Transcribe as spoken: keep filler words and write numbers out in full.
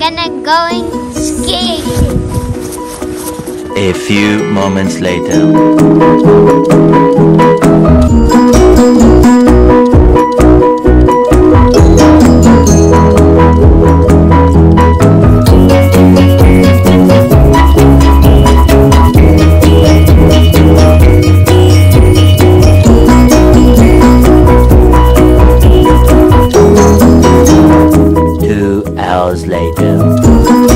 gonna going skiing. A few moments later. Two hours later.